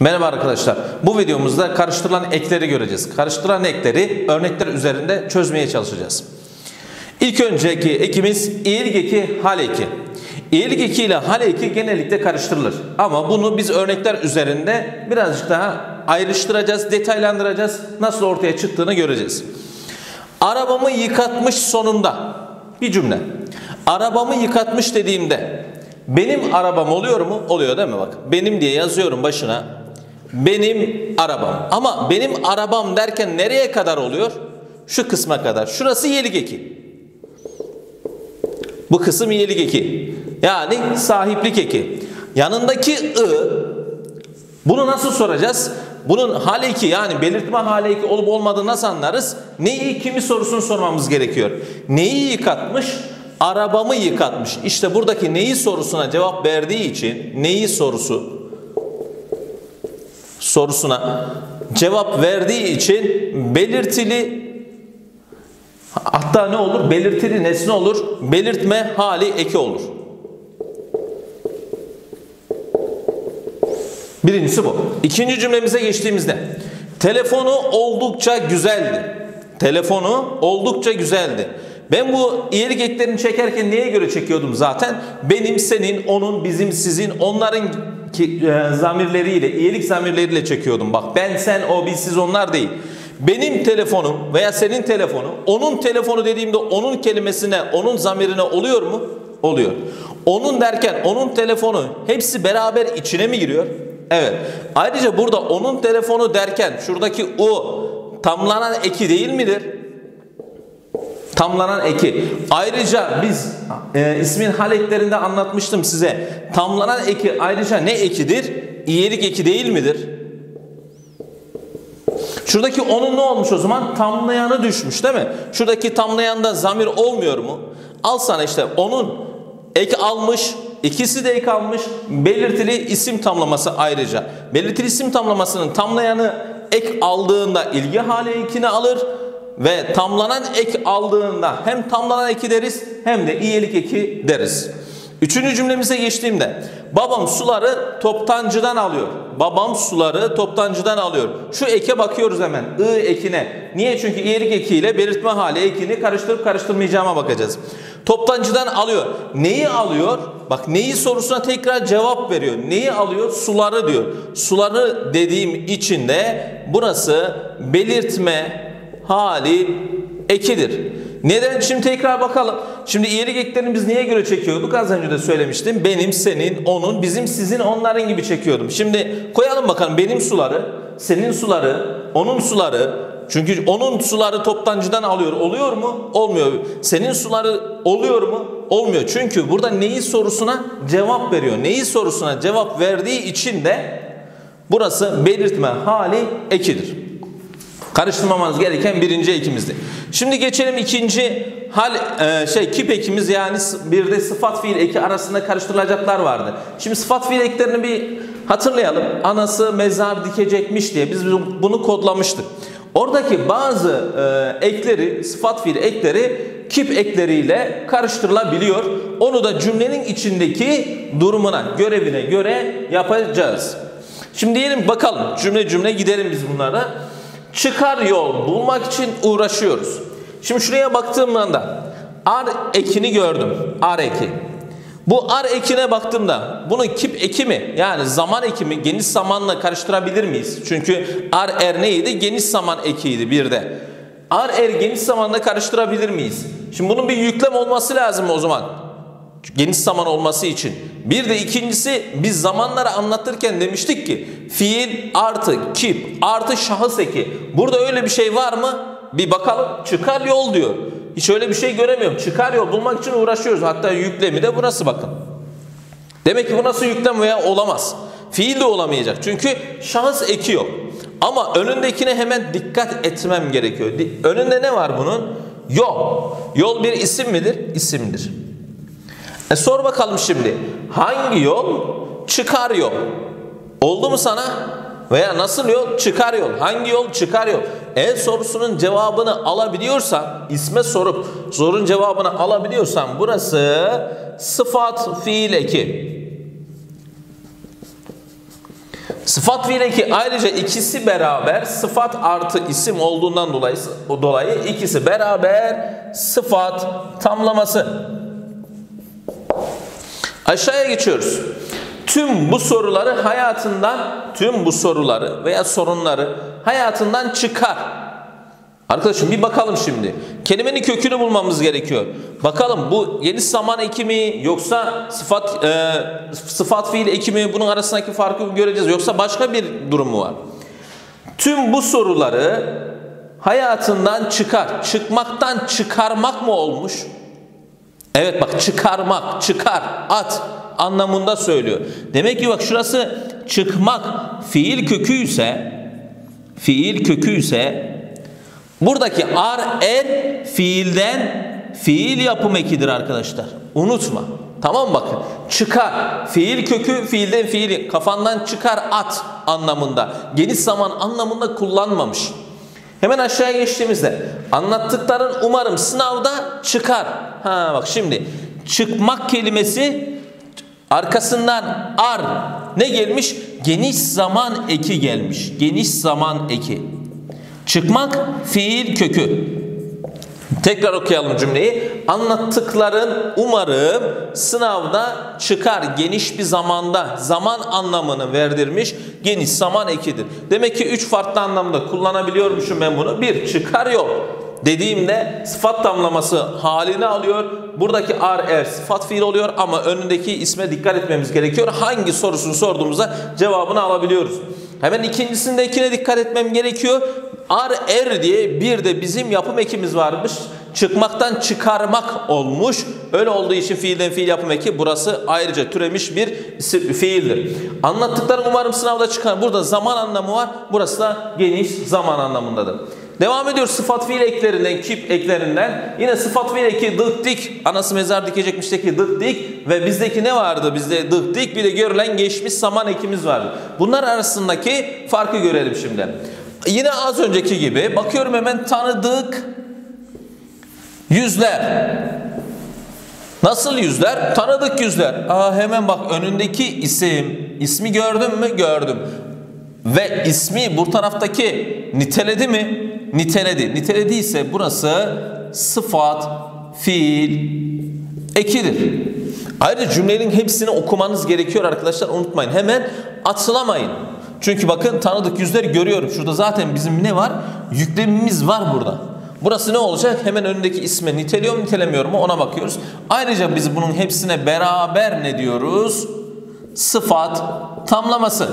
Merhaba arkadaşlar. Bu videomuzda karıştırılan ekleri göreceğiz. Karıştırılan ekleri örnekler üzerinde çözmeye çalışacağız. İlk önceki ekimiz iyilik eki, hal eki. İyilik eki ile hal eki genellikle karıştırılır. Ama bunu biz örnekler üzerinde birazcık daha ayrıştıracağız, detaylandıracağız. Nasıl ortaya çıktığını göreceğiz. Arabamı yıkatmış sonunda bir cümle. Arabamı yıkatmış dediğimde benim arabam oluyor mu? Oluyor değil mi? Bak benim diye yazıyorum başına. Benim arabam. Ama benim arabam derken nereye kadar oluyor? Şu kısma kadar. Şurası iyilik eki. Bu kısım iyilik eki. Yani sahiplik eki. Yanındaki bunu nasıl soracağız? Bunun hal eki yani belirtme hal eki olup olmadığını nasıl anlarız? Neyi kimi sorusunu sormamız gerekiyor. Neyi yıkatmış? Arabamı yıkatmış. İşte buradaki neyi sorusuna cevap verdiği için neyi sorusuna cevap verdiği için belirtili, hatta ne olur? Belirtili nesne olur. Belirtme hali eki olur. Birincisi bu. İkinci cümlemize geçtiğimizde telefonu oldukça güzeldi. Telefonu oldukça güzeldi. Ben bu iyilik eklerini çekerken neye göre çekiyordum zaten? Benim, senin, onun, bizim, sizin, onların zamirleriyle, iyilik zamirleriyle çekiyordum. Bak ben, sen, o, biz, siz, onlar değil. Benim telefonum veya senin telefonu, onun telefonu dediğimde onun kelimesine, onun zamirine oluyor mu? Oluyor. Onun derken onun telefonu hepsi beraber içine mi giriyor? Evet. Ayrıca burada onun telefonu derken şuradaki o tamlanan eki değil midir? Tamlanan eki. Ayrıca biz ismin hal eklerinde anlatmıştım size. Tamlanan eki ayrıca ne ekidir? İyilik eki değil midir? Şuradaki onun ne olmuş o zaman? Tamlayanı düşmüş değil mi? Şuradaki tamlayanda zamir olmuyor mu? Al sana işte onun ek almış. İkisi de ek almış. Belirtili isim tamlaması ayrıca. Belirtili isim tamlamasının tamlayanı ek aldığında ilgi hali ekini alır. Ve tamlanan ek aldığında hem tamlanan eki deriz hem de iyilik eki deriz. Üçüncü cümlemize geçtiğimde babam suları toptancıdan alıyor. Babam suları toptancıdan alıyor. Şu eke bakıyoruz hemen. Ekine. Niye? Çünkü iyilik ekiyle belirtme hali ekini karıştırıp karıştırmayacağıma bakacağız. Toptancıdan alıyor. Neyi alıyor? Bak neyi sorusuna tekrar cevap veriyor. Neyi alıyor? Suları diyor. Suları dediğim için de burası belirtme hali ekidir. Neden? Şimdi tekrar bakalım. Şimdi iyilik eklerini biz niye göre çekiyorduk? Az önce de söylemiştim. Benim, senin, onun, bizim, sizin, onların gibi çekiyordum. Şimdi koyalım bakalım. Benim suları, senin suları, onun suları. Çünkü onun suları toptancıdan alıyor. Oluyor mu? Olmuyor. Senin suları oluyor mu? Olmuyor. Çünkü burada neyi sorusuna cevap veriyor. Neyi sorusuna cevap verdiği için de burası belirtme hali ekidir. Karıştırmamamız gereken birinci ekimizdi. Şimdi geçelim ikinci kip ekimiz, yani bir de sıfat fiil eki arasında karıştırılacaklar vardı. Şimdi sıfat fiil eklerini bir hatırlayalım. Anası mezar dikecekmiş diye biz bunu kodlamıştık. Oradaki bazı ekleri, sıfat fiil ekleri kip ekleriyle karıştırılabiliyor. Onu da cümlenin içindeki durumuna, görevine göre yapacağız. Şimdi diyelim bakalım cümle gidelim biz bunlara. Çıkar yol bulmak için uğraşıyoruz. Şimdi şuraya baktığımda ar ekini gördüm. Ar eki. Bu ar ekine baktığımda bunun kip eki mi? Yani zaman eki mi? Geniş zamanla karıştırabilir miyiz? Çünkü ar er neydi? Geniş zaman ekiydi bir de. Ar er geniş zamanla karıştırabilir miyiz? Şimdi bunun bir yüklem olması lazım o zaman. Geniş zaman olması için. Bir de ikincisi biz zamanları anlatırken demiştik ki fiil artı kip artı şahıs eki. Burada öyle bir şey var mı? Bir bakalım. Çıkar yol diyor. Hiç öyle bir şey göremiyorum. Çıkar yol bulmak için uğraşıyoruz. Hatta yüklemi de burası bakın. Demek ki bu nasıl yüklem veya olamaz. Fiil de olamayacak. Çünkü şahıs eki yok. Ama önündekine hemen dikkat etmem gerekiyor. Önünde ne var bunun? Yol. Yol bir isim midir? İsimdir. Sor bakalım şimdi. Hangi yol? Çıkar yol. Oldu mu sana? Veya nasıl yol? Çıkar yol. Hangi yol? Çıkar yol. Eğer sorusunun cevabını alabiliyorsan, isme sorup sorunun cevabını alabiliyorsan burası sıfat fiil eki. Sıfat fiil eki ayrıca ikisi beraber sıfat artı isim olduğundan dolayı ikisi beraber sıfat tamlaması. Aşağıya geçiyoruz. Tüm bu soruları veya sorunları hayatından çıkar. Arkadaşım bir bakalım şimdi. Kelimenin kökünü bulmamız gerekiyor. Bakalım bu geniş zaman eki mi yoksa sıfat fiil eki mi? Bunun arasındaki farkı göreceğiz. Yoksa başka bir durum mu var? Tüm bu soruları hayatından çıkar. Çıkmaktan çıkarmak mı olmuş? Evet bak, çıkarmak, çıkar, at anlamında söylüyor. Demek ki bak şurası çıkmak fiil kökü ise buradaki er fiilden fiil yapım ekidir arkadaşlar. Unutma. Tamam mı bakın? Çıkar. Fiil kökü fiilden fiili. Kafandan çıkar at anlamında. Geniş zaman anlamında kullanmamış. Hemen aşağıya geçtiğimizde anlattıkların umarım sınavda çıkar. Ha bak şimdi çıkmak kelimesi arkasından ne gelmiş? Geniş zaman eki gelmiş. Geniş zaman eki. Çıkmak fiil kökü. Tekrar okuyalım cümleyi. Anlattıkların umarım sınavda çıkar. Geniş bir zamanda zaman anlamını verdirmiş geniş zaman ekidir. Demek ki 3 farklı anlamda kullanabiliyormuşum ben bunu. 1. Çıkar yok dediğimde sıfat tamlaması halini alıyor. Buradaki er sıfat fiil oluyor ama önündeki isme dikkat etmemiz gerekiyor. Hangi sorusunu sorduğumuzda cevabını alabiliyoruz. Hemen ikincisindekine dikkat etmem gerekiyor. Er diye bir de bizim yapım ekimiz varmış. Çıkmaktan çıkarmak olmuş. Öyle olduğu için fiilden fiil yapım eki burası ayrıca türemiş bir fiildir. Anlattıklarım umarım sınavda çıkar. Burada zaman anlamı var. Burası da geniş zaman anlamındadır. Devam ediyoruz sıfat fiil eklerinden, kip eklerinden. Yine sıfat fiil eki dık dik. Anası mezar dikecekmişteki dık dik. Ve bizdeki ne vardı? Bizde dık dik bir de görülen geçmiş zaman ekimiz vardı. Bunlar arasındaki farkı görelim şimdi. Yine az önceki gibi bakıyorum hemen tanıdık yüzler. Nasıl yüzler? Tanıdık yüzler. Hemen bak önündeki ismi gördün mü? Gördüm. Ve ismi bu taraftaki niteledi mi? Niteledi. Nitelediyse burası sıfat fiil ekidir. Ayrıca cümlenin hepsini okumanız gerekiyor arkadaşlar. Unutmayın. Hemen atılamayın. Çünkü bakın tanıdık yüzleri görüyorum. Şurada zaten bizim ne var? Yüklemimiz var burada. Burası ne olacak? Hemen önündeki isme niteliyor mu nitelemiyor mu ona bakıyoruz. Ayrıca biz bunun hepsine beraber ne diyoruz? Sıfat tamlaması.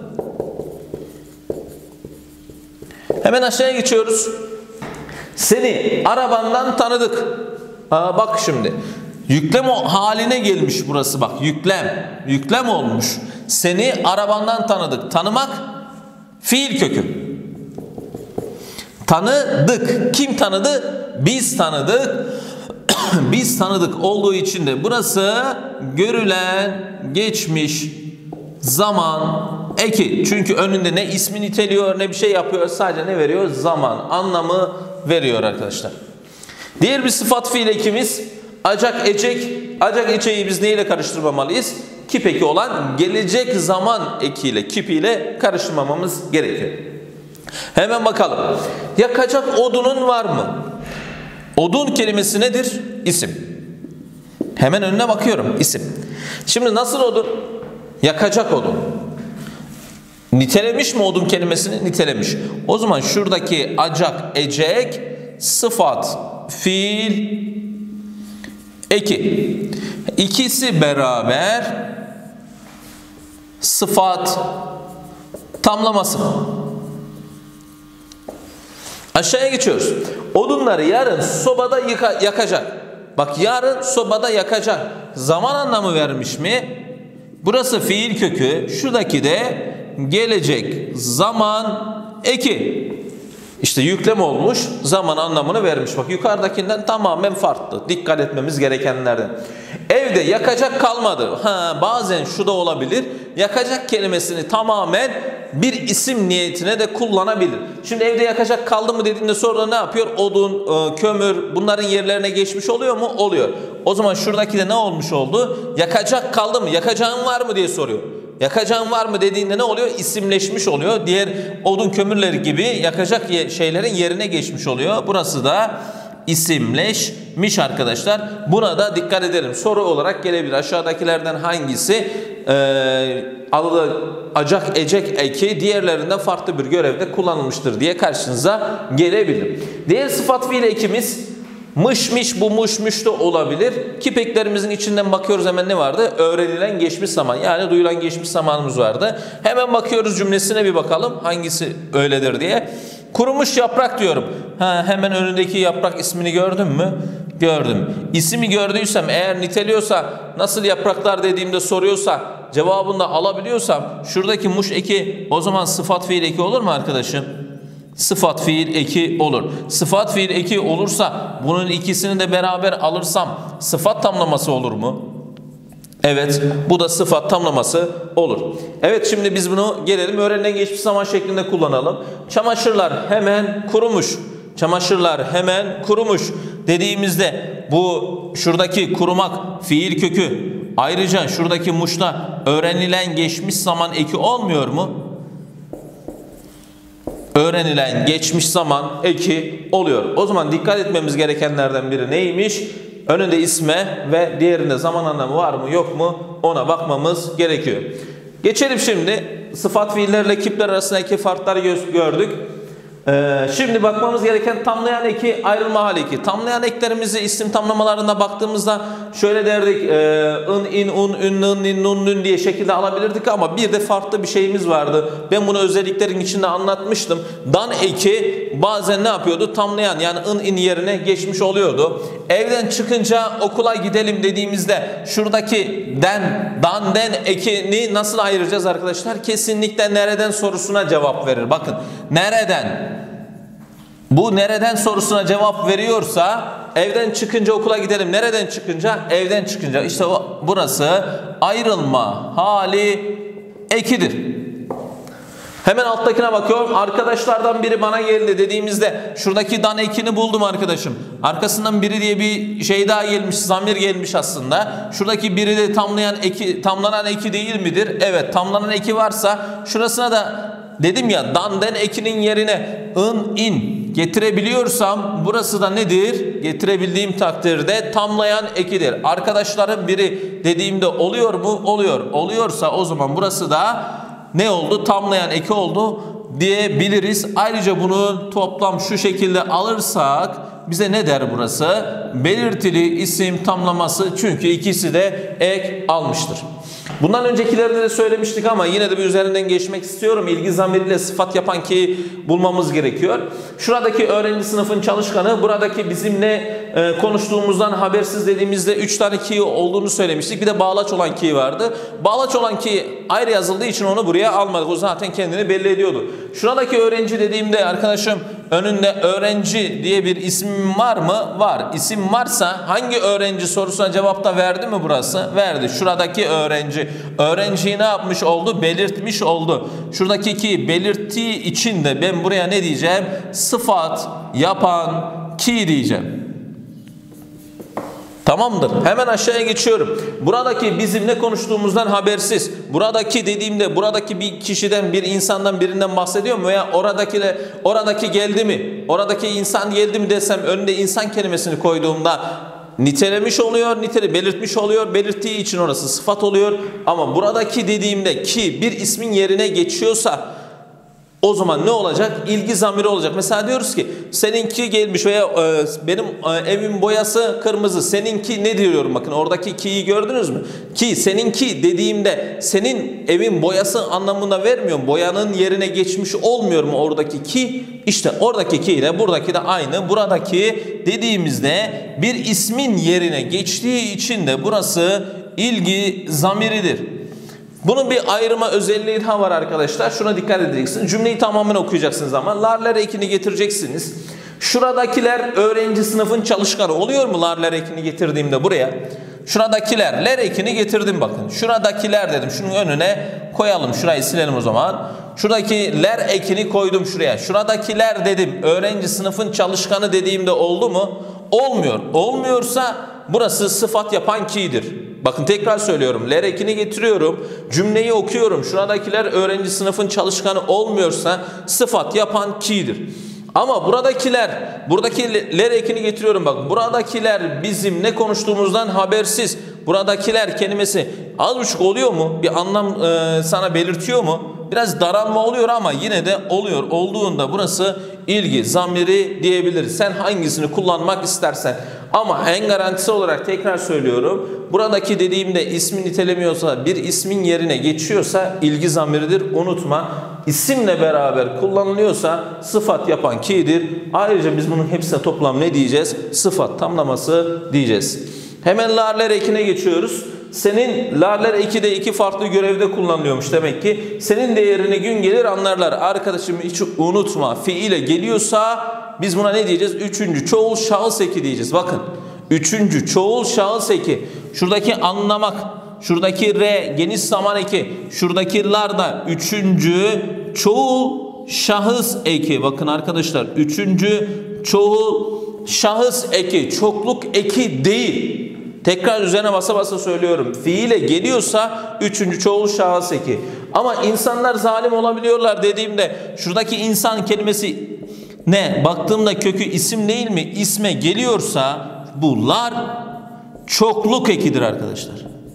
Hemen aşağıya geçiyoruz. Seni arabandan tanıdık. Bak şimdi. Yüklem haline gelmiş burası bak. Yüklem olmuş. Seni arabandan tanıdık. Tanımak fiil kökü. Tanıdık. Kim tanıdı? Biz tanıdık. Biz tanıdık olduğu için de burası görülen geçmiş zaman eki. Çünkü önünde ne ismi niteliyor ne bir şey yapıyor. Sadece ne veriyor? Zaman anlamı veriyor arkadaşlar. Diğer bir sıfat fiil ekimiz acak ecek. Acak eceği biz neyle karıştırmamalıyız? Kip eki olan gelecek zaman ekiyle, kip ile karıştırmamamız gerekiyor. Hemen bakalım. Yakacak odunun var mı? Odun kelimesi nedir? İsim. Hemen önüne bakıyorum. İsim. Şimdi nasıl odun? Yakacak odun. Nitelemiş mi odun kelimesini? Nitelemiş. O zaman şuradaki acak, ecek, sıfat, fiil, eki. İkisi beraber sıfat tamlaması. Aşağıya geçiyoruz. Odunları yarın sobada yakacak. Bak yarın sobada yakacak. Zaman anlamı vermiş mi? Burası fiil kökü. Şuradaki de gelecek zaman eki. İşte yüklem olmuş. Zaman anlamını vermiş. Bak yukarıdakinden tamamen farklı. Dikkat etmemiz gerekenlerden. Evde yakacak kalmadı. Bazen şu da olabilir. Yakacak kelimesini tamamen bir isim niyetine de kullanabilir. Şimdi evde yakacak kaldı mı dediğinde sonra ne yapıyor? Odun, kömür bunların yerlerine geçmiş oluyor mu? Oluyor. O zaman şuradaki de ne olmuş oldu? Yakacak kaldı mı? Yakacağın var mı diye soruyor. Yakacağın var mı dediğinde ne oluyor? İsimleşmiş oluyor. Diğer odun kömürleri gibi yakacak şeylerin yerine geçmiş oluyor. Burası da isimleşmiş arkadaşlar. Buna da dikkat edelim. Soru olarak gelebilir. Aşağıdakilerden hangisi alacak ecek eki diğerlerinden farklı bir görevde kullanılmıştır diye karşınıza gelebilir. Diğer sıfat fiil ekimiz mış, bu muş da olabilir. Kipeklerimizin içinden bakıyoruz, hemen ne vardı? Öğrenilen geçmiş zaman, yani duyulan geçmiş zamanımız vardı. Hemen bakıyoruz, cümlesine bir bakalım hangisi öyledir diye. Kurumuş yaprak diyorum. Hemen önündeki yaprak ismini gördün mü? Gördüm. İsmi gördüysem, eğer niteliyorsa, nasıl yapraklar dediğimde soruyorsa, cevabını da alabiliyorsam, şuradaki muş eki o zaman sıfat fiil eki olur mu arkadaşım? Sıfat fiil eki olur. Sıfat fiil eki olursa bunun ikisini de beraber alırsam sıfat tamlaması olur mu? Evet, bu da sıfat tamlaması olur. Evet, şimdi biz bunu gelelim öğrenilen geçmiş zaman şeklinde kullanalım. Çamaşırlar hemen kurumuş. Çamaşırlar hemen kurumuş dediğimizde bu şuradaki kurumak fiil kökü, ayrıca şuradaki muşta öğrenilen geçmiş zaman eki olmuyor mu? Öğrenilen geçmiş zaman eki oluyor. O zaman dikkat etmemiz gerekenlerden biri neymiş? Önünde isme ve diğerinde zaman anlamı var mı yok mu ona bakmamız gerekiyor. Geçelim şimdi. Sıfat fiillerle kipler arasındaki farkları gördük. Şimdi bakmamız gereken tamlayan eki, ayrılma hali eki. Tamlayan eklerimizi isim tamlamalarına baktığımızda şöyle derdik. In, in, un, ün, nın, nin, nun, nün diye şekilde alabilirdik ama bir de farklı bir şeyimiz vardı. Ben bunu özelliklerin içinde anlatmıştım. Dan eki bazen ne yapıyordu? Tamlayan, yani in, in yerine geçmiş oluyordu. Evden çıkınca okula gidelim dediğimizde şuradaki dan, den ekini nasıl ayıracağız arkadaşlar? Kesinlikle nereden sorusuna cevap verir. Bakın, nereden? Bu nereden sorusuna cevap veriyorsa evden çıkınca okula gidelim. Nereden çıkınca? Evden çıkınca. İşte burası ayrılma hali ekidir. Hemen alttakine bakıyorum. Arkadaşlardan biri bana geldi dediğimizde şuradaki dan ekini buldum arkadaşım. Arkasından biri diye bir şey daha gelmiş, zamir gelmiş aslında. Şuradaki biri de tamlanan eki değil midir? Evet, tamlanan eki varsa şurasına da dedim ya, dan den ekinin yerine in getirebiliyorsam burası da nedir? Getirebildiğim takdirde tamlayan ekidir. Arkadaşlarım biri dediğimde oluyor mu? Oluyor. Oluyorsa o zaman burası da ne oldu? Tamlayan eki oldu diyebiliriz. Ayrıca bunu toplam şu şekilde alırsak bize ne der burası? Belirtili isim tamlaması, çünkü ikisi de ek almıştır. Bundan öncekilerde de söylemiştik ama yine de bir üzerinden geçmek istiyorum. İlgi zamiriyle sıfat yapan ki bulmamız gerekiyor. Şuradaki öğrenci sınıfın çalışkanı, buradaki bizimle konuştuğumuzdan habersiz dediğimizde 3 tane ki olduğunu söylemiştik. Bir de bağlaç olan ki vardı. Bağlaç olan ki ayrı yazıldığı için onu buraya almadık. O zaten kendini belli ediyordu. Şuradaki öğrenci dediğimde arkadaşım, önünde öğrenci diye bir isim var mı? Var. İsim varsa hangi öğrenci sorusuna cevap da verdi mi burası? Verdi. Şuradaki öğrenci. Öğrenciyi ne yapmış oldu? Belirtmiş oldu. Şuradaki ki belirttiği için de ben buraya ne diyeceğim? Sıfat yapan ki diyeceğim. Tamamdır. Hemen aşağıya geçiyorum. Buradaki bizim ne konuştuğumuzdan habersiz. Buradaki dediğimde buradaki bir kişiden, bir insandan, birinden bahsediyorum veya oradaki geldi mi? Oradaki insan geldi mi desem önünde insan kelimesini koyduğumda nitelemiş oluyor, belirtmiş oluyor. Belirttiği için orası sıfat oluyor. Ama buradaki dediğimde ki bir ismin yerine geçiyorsa o zaman ne olacak? İlgi zamiri olacak. Mesela diyoruz ki seninki gelmiş veya benim evin boyası kırmızı. Seninki ne diyorum? Bakın oradaki ki'yi gördünüz mü? Ki, seninki dediğimde senin evin boyası anlamında vermiyorum. Boyanın yerine geçmiş olmuyor mu oradaki ki? İşte oradaki ki ile buradaki de aynı. Buradaki dediğimizde bir ismin yerine geçtiği için de burası ilgi zamiridir. Bunun bir ayrıma özelliği daha var arkadaşlar. Şuna dikkat edeceksiniz. Cümleyi tamamen okuyacaksınız ama lar ekini getireceksiniz. Şuradakiler öğrenci sınıfın çalışkanı oluyor mu lar ekini getirdiğimde buraya? Şuradakiler ler ekini getirdim bakın. Şuradakiler dedim. Şunun önüne koyalım. Şurayı silelim o zaman. Şuradaki ler ekini koydum şuraya. Şuradakiler dedim. Öğrenci sınıfın çalışkanı dediğimde oldu mu? Olmuyor. Olmuyorsa burası sıfat yapan ki'dir. Bakın tekrar söylüyorum. Ler ekini getiriyorum. Cümleyi okuyorum. Şuradakiler öğrenci sınıfın çalışkanı olmuyorsa sıfat yapan ki'dir. Ama buradaki ler ekini getiriyorum. Bak buradakiler bizim ne konuştuğumuzdan habersiz. Buradakiler kelimesi az buçuk oluyor mu? Bir anlam sana belirtiyor mu? Biraz daralma oluyor ama yine de oluyor. Olduğunda burası ilgi zamiri diyebiliriz. Sen hangisini kullanmak istersen. Ama en garantisi olarak tekrar söylüyorum. Buradaki dediğimde ismi nitelemiyorsa, bir ismin yerine geçiyorsa ilgi zamiridir. Unutma. İsimle beraber kullanılıyorsa sıfat yapan ki'dir. Ayrıca biz bunun hepsine toplam ne diyeceğiz? Sıfat tamlaması diyeceğiz. Hemen lar ekine geçiyoruz. Senin lar eki de iki farklı görevde kullanılıyormuş demek ki. Senin değerini gün gelir anlarlar. Arkadaşım hiç unutma, fiile geliyorsa biz buna ne diyeceğiz? Üçüncü çoğul şahıs eki diyeceğiz. Bakın üçüncü çoğul şahıs eki. Şuradaki anlamak, şuradaki re geniş zaman eki, şuradaki lar da üçüncü çoğul şahıs eki. Bakın arkadaşlar üçüncü çoğul şahıs eki, çokluk eki değil. Tekrar üzerine basa basa söylüyorum. Fiile geliyorsa üçüncü çoğul şahıs eki. Ama insanlar zalim olabiliyorlar dediğimde şuradaki insan kelimesi ne? Baktığımda kökü isim değil mi? İsme geliyorsa bunlar çokluk ekidir arkadaşlar.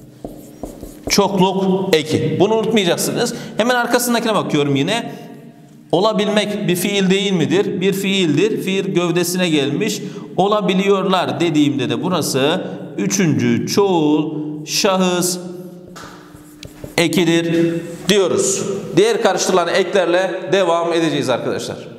Çokluk eki. Bunu unutmayacaksınız. Hemen arkasındakine bakıyorum yine. Olabilmek bir fiil değil midir? Bir fiildir. Fiil gövdesine gelmiş. Olabiliyorlar dediğimde de burası üçüncü çoğul şahıs ekidir diyoruz. Diğer karıştırılan eklerle devam edeceğiz arkadaşlar.